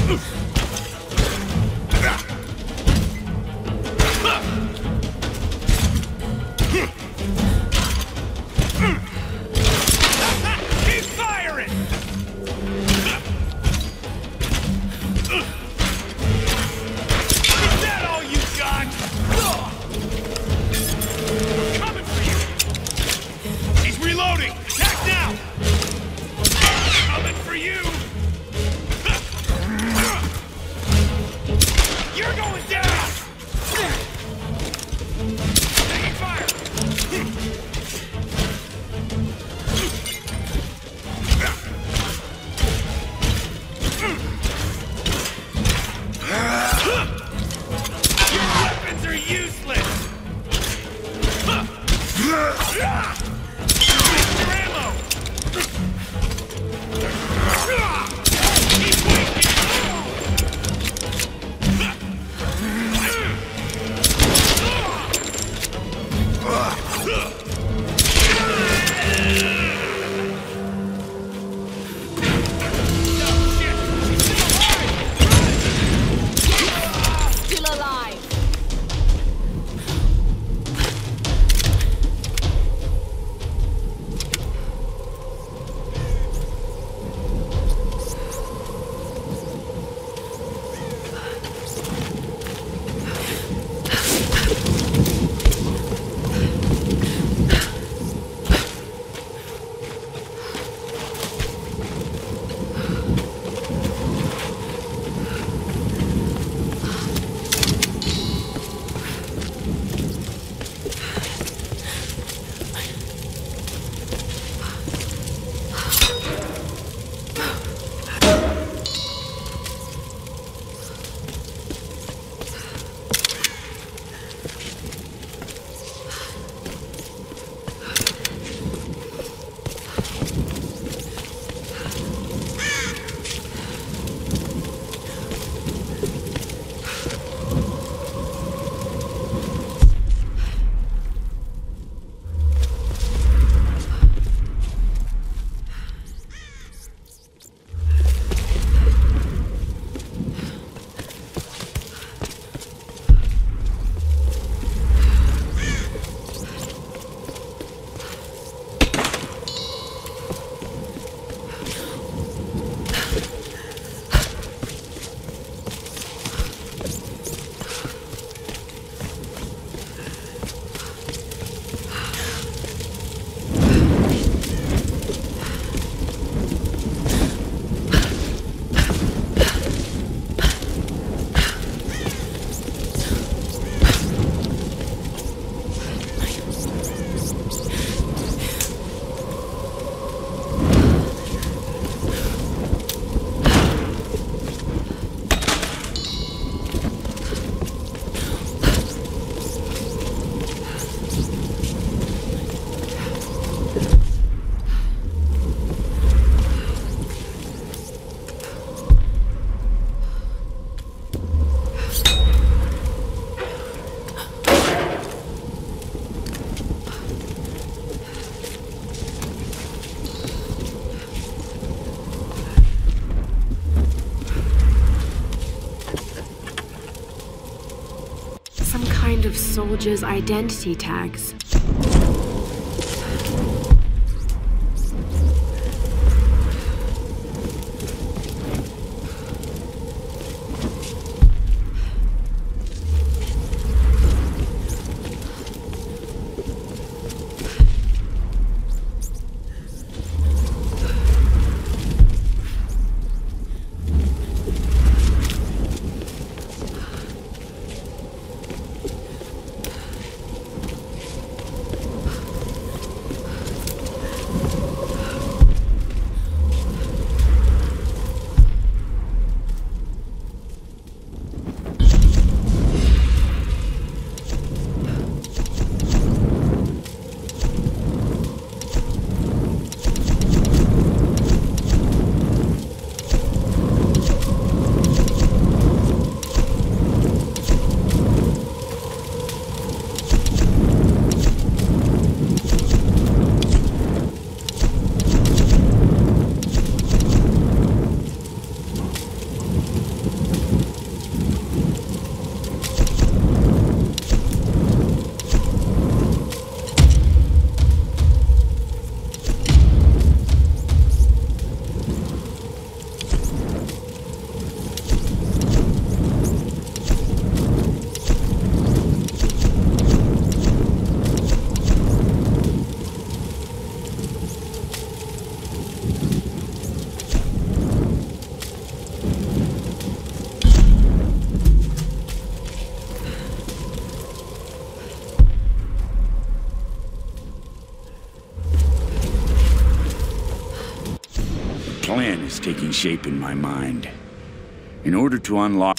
Of soldiers' identity tags. plan is taking shape in my mind. In order to unlock...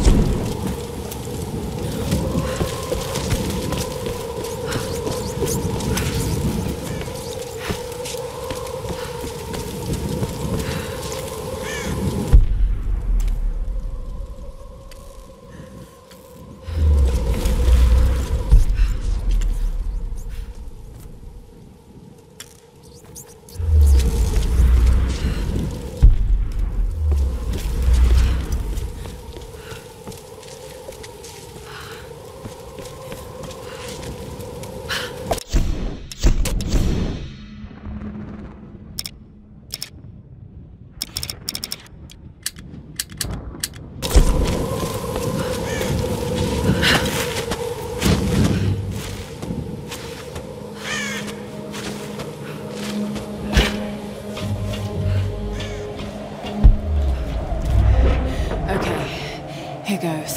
Here goes.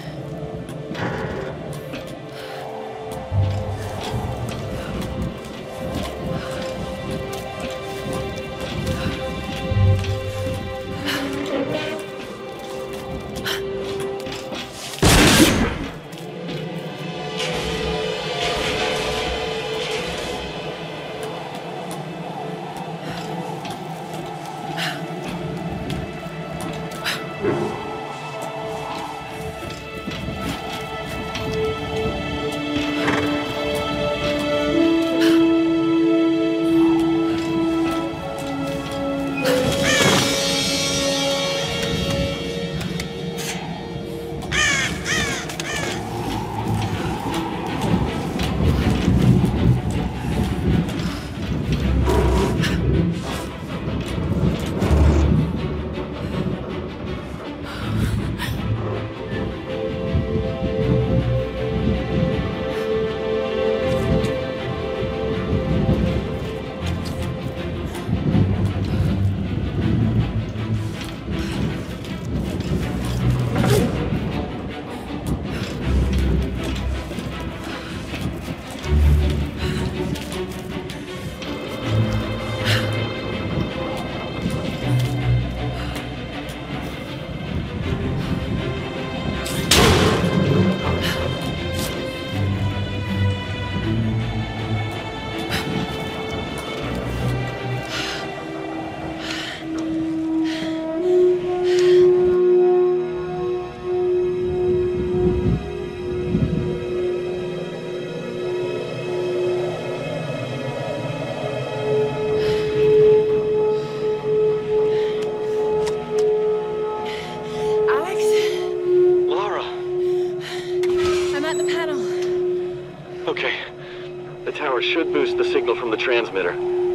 Okay. The tower should boost the signal from the transmitter.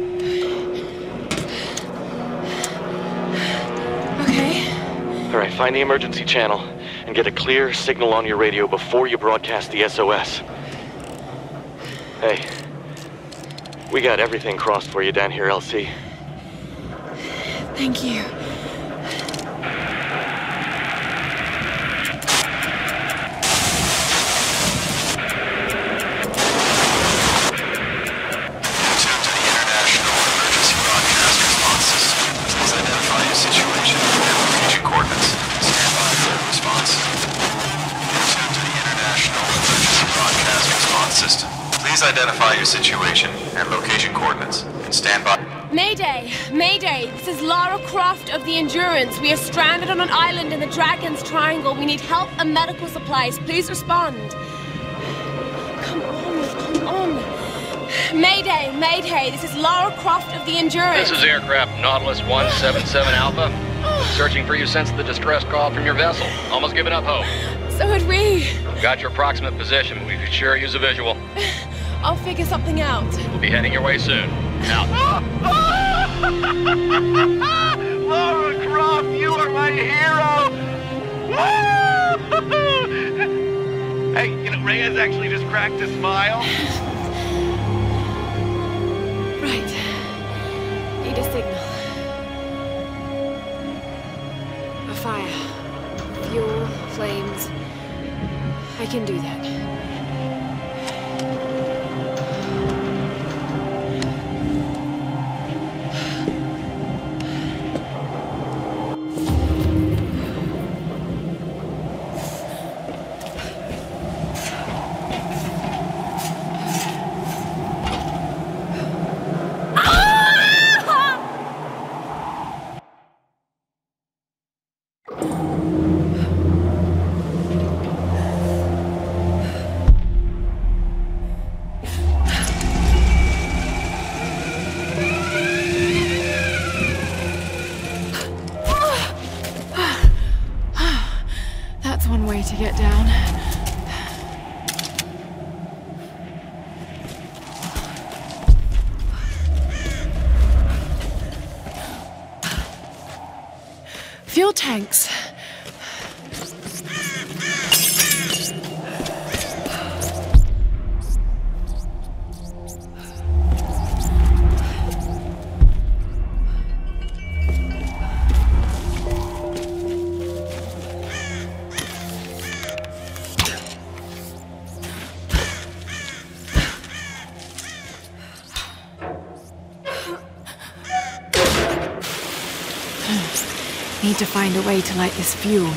Okay. Alright, find the emergency channel and get a clear signal on your radio before you broadcast the SOS. Hey, we got everything crossed for you down here, LC. Thank you. Please identify your situation and location coordinates. Stand by. Mayday! Mayday! This is Lara Croft of the Endurance. We are stranded on an island in the Dragon's Triangle. We need help and medical supplies. Please respond. Come on. Mayday! Mayday! This is Lara Croft of the Endurance. This is aircraft Nautilus 177 Alpha. Searching for you since the distress call from your vessel. Almost given up hope. So had we. Got your approximate position. We could sure use a visual. I'll figure something out. We'll be heading your way soon. Out. Lara Croft, you are my hero! Hey, you know, Reyes actually just cracked a smile. Right. Need a signal. A fire. Fuel, flames. I can do that. way to get down. Fuel tanks. Need to find a way to light this fuel.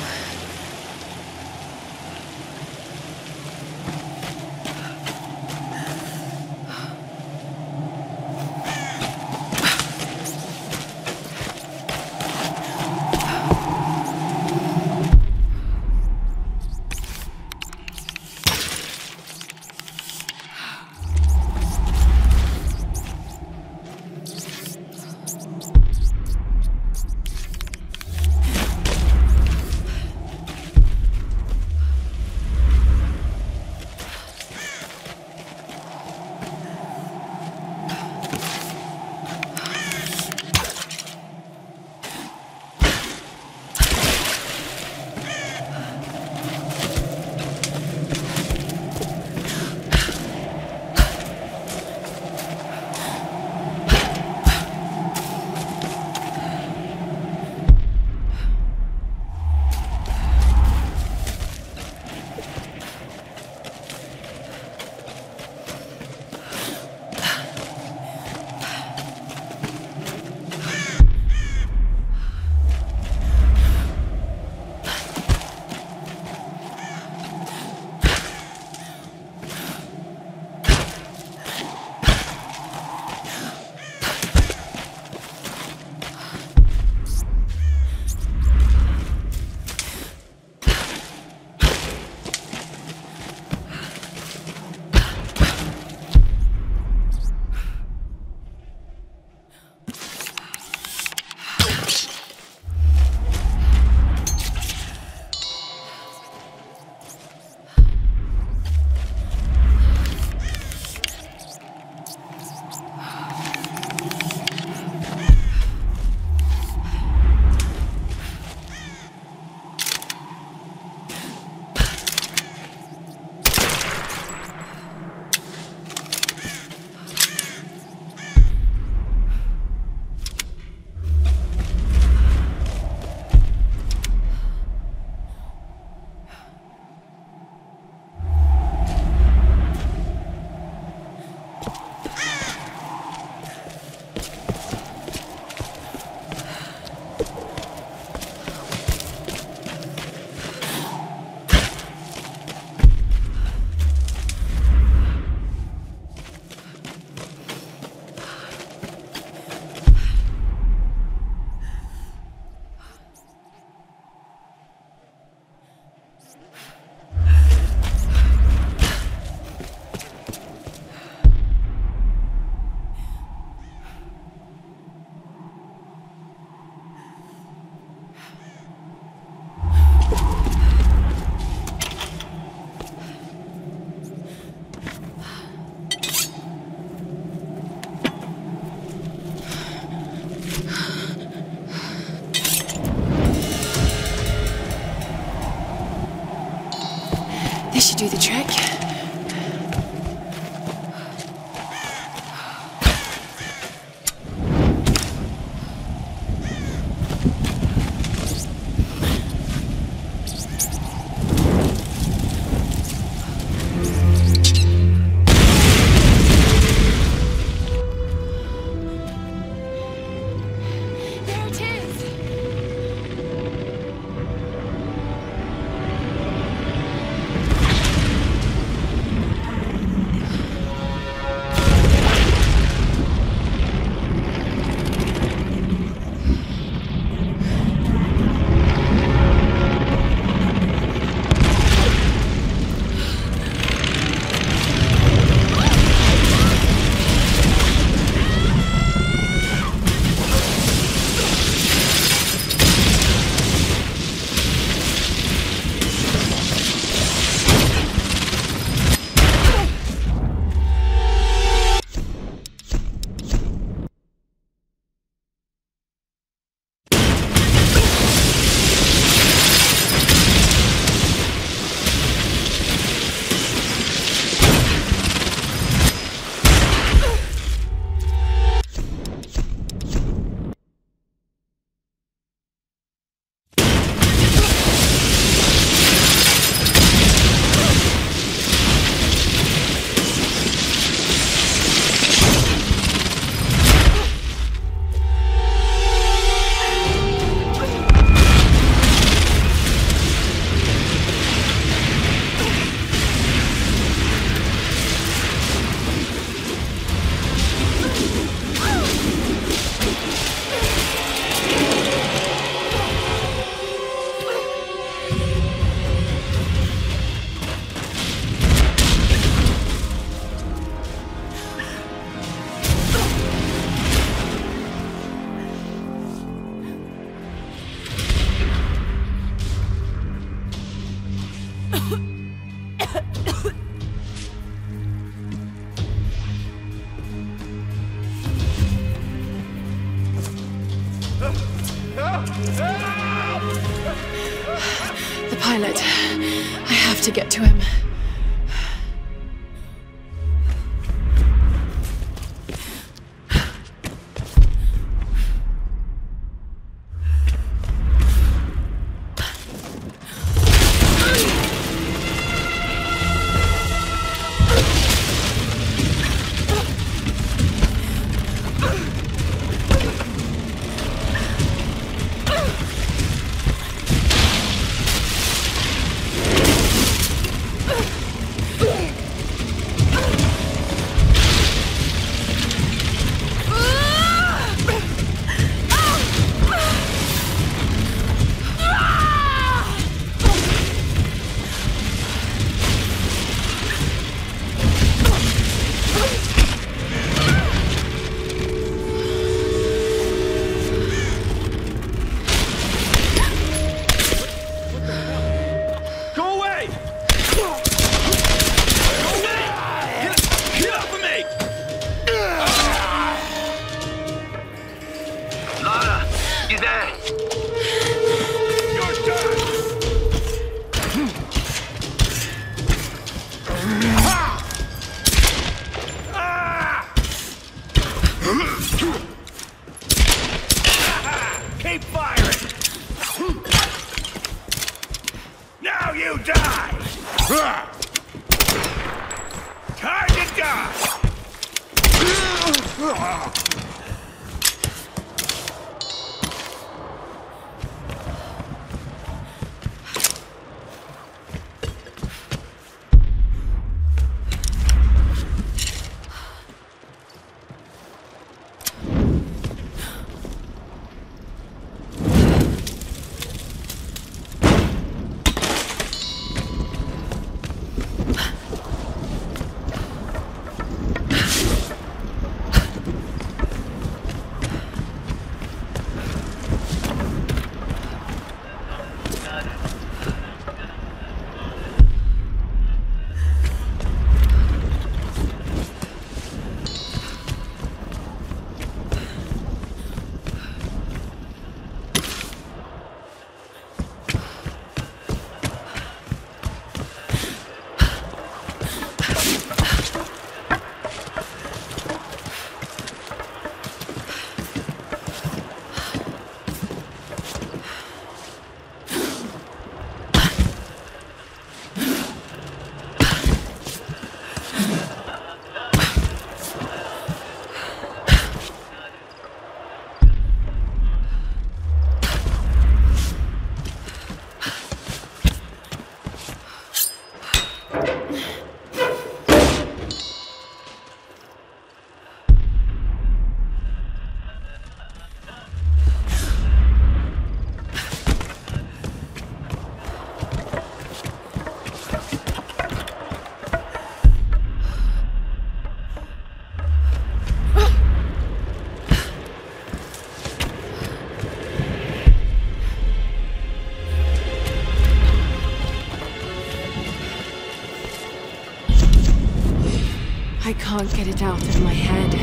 This should do the trick. The pilot. I have to get to him. Keep firing! Now you die! Target down! I can't get it out of my head.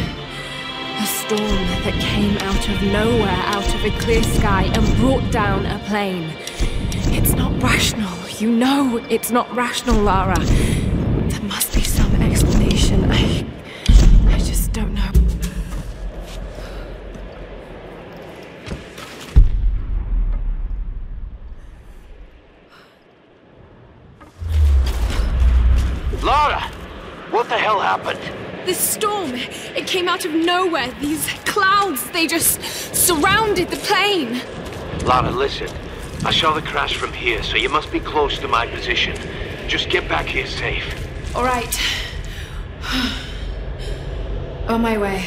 A storm that came out of nowhere, out of a clear sky, and brought down a plane. It's not rational. You know it's not rational, Lara. There must be some explanation. I just don't know. Lara! What the hell happened? This storm, it came out of nowhere. These clouds, they just surrounded the plane. Lara, listen. I saw the crash from here, so you must be close to my position. Just get back here safe. All right. On my way.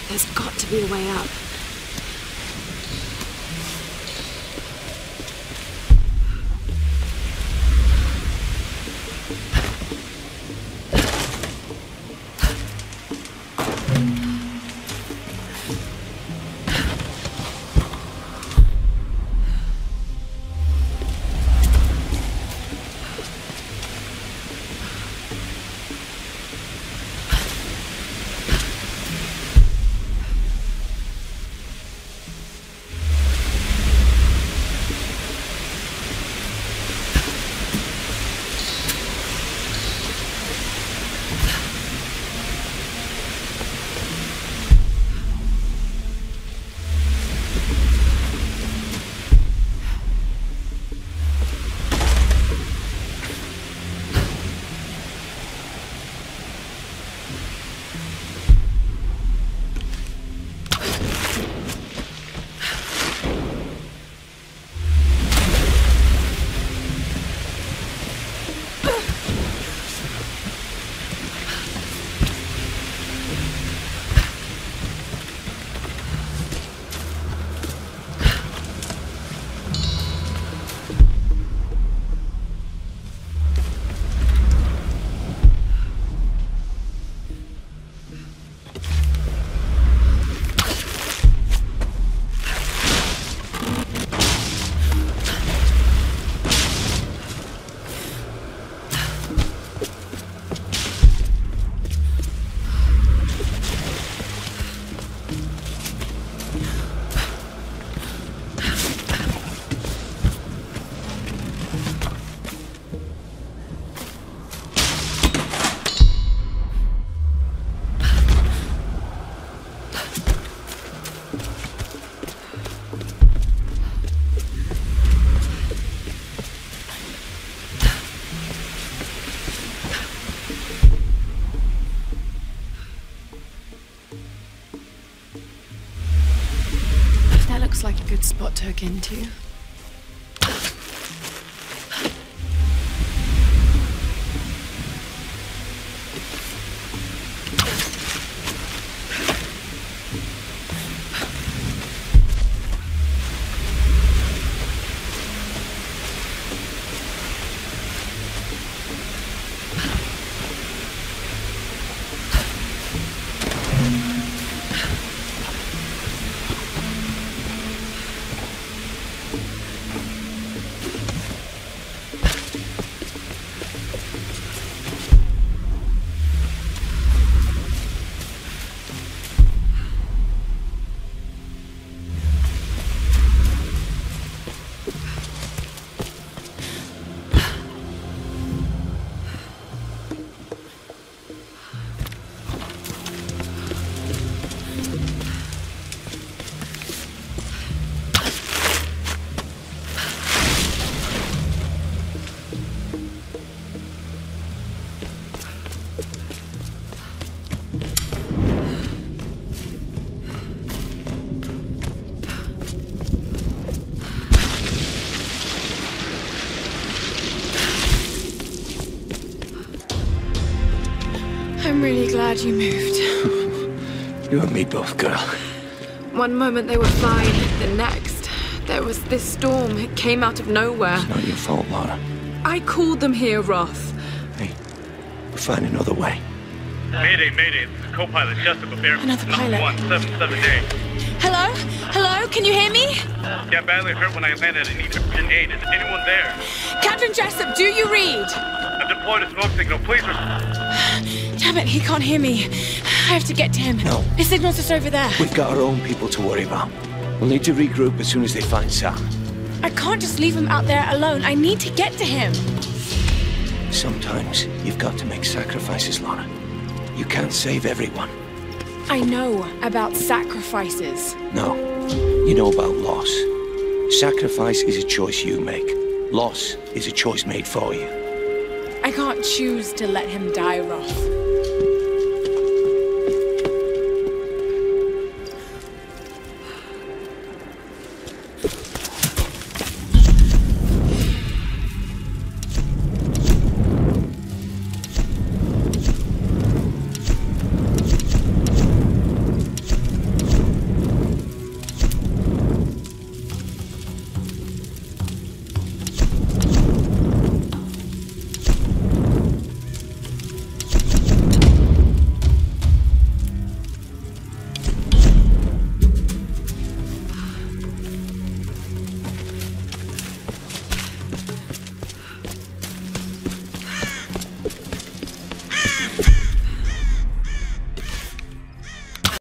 There's got to be a way up. Looks like a good spot to hook into. I'm really glad you moved. You and me both, girl. One moment they were fine, the next, there was this storm. It came out of nowhere. It's not your fault, Lara. I called them here, Roth. Hey, we'll find another way. Mayday, mayday. This is co-pilot Jessup of Air Another pilot. 177A. Hello? Hello? Can you hear me? Got badly hurt when I landed and need urgent aid. Is anyone there? Captain Jessup, do you read? I've deployed a smoke signal. Please Damn it, he can't hear me. I have to get to him. No. His signal's just over there. We've got our own people to worry about. We'll need to regroup as soon as they find Sam. I can't just leave him out there alone. I need to get to him. Sometimes you've got to make sacrifices, Lara. You can't save everyone. I know about sacrifices. No, you know about loss. Sacrifice is a choice you make. Loss is a choice made for you. I can't choose to let him die, Roth.